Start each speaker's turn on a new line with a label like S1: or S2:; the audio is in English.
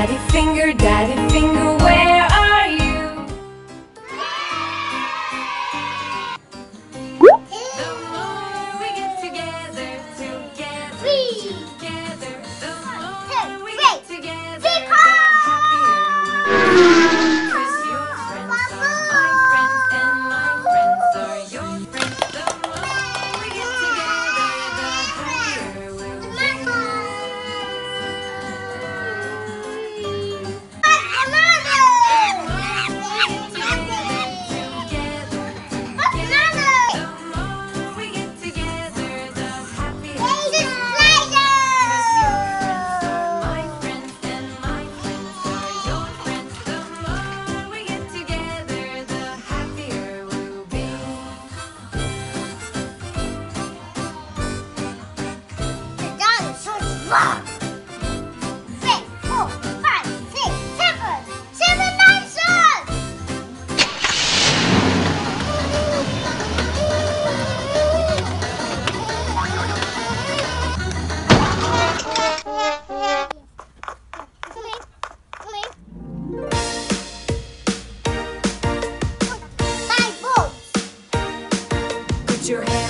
S1: Daddy finger, where are you? The more we get together, together, the more we get together, the happier we'll be. 'Cause your friends are my friends and my friends are your friends. The more we get together, the happier we'll be.
S2: Wow! 3, 4, 5, 6, 7. 7 dimensions! Put your hand